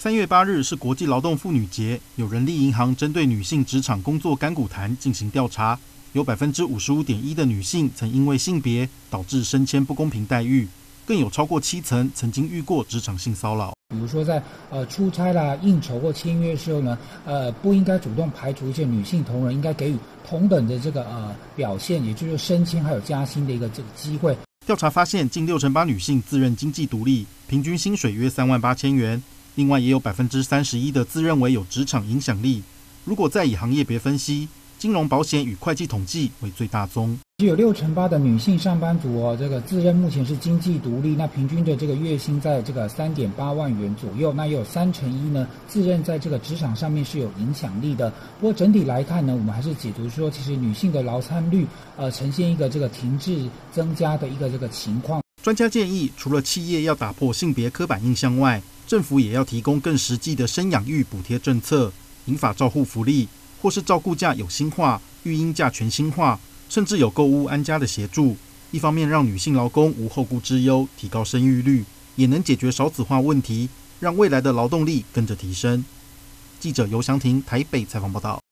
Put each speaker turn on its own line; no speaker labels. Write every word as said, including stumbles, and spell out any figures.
三月八日是国际劳动妇女节，有人力银行针对女性职场工作甘苦谈进行调查，有百分之五十五点一的女性曾因为性别导致升迁不公平待遇，更有超过七成曾经遇过职场性骚扰。
比如说在呃出差啦、应酬或签约的时候呢，呃不应该主动排除一些女性同仁，应该给予同等的这个呃表现，也就是升迁还有加薪的一个这个机会。
调查发现，近六成八女性自认经济独立，平均薪水约三万八千元。另外，也有百分之三十一的自认为有职场影响力。如果再以行业别分析，金融、保险与会计统计为最大宗。
有六成八的女性上班族哦，这个自认目前是经济独立，那平均的这个月薪在这个三点八万元左右。那也有三成一呢，自认在这个职场上面是有影响力的。不过整体来看呢，我们还是解读说，其实女性的劳参率呃呈现一个这个停滞增加的一个这个情况。
专家建议，除了企业要打破性别刻板印象外，政府也要提供更实际的生养育补贴政策，引法照护福利，或是照顾假有薪化、育婴假全薪化，甚至有购屋安家的协助。一方面让女性劳工无后顾之忧，提高生育率，也能解决少子化问题，让未来的劳动力跟着提升。记者游祥庭台北采访报道。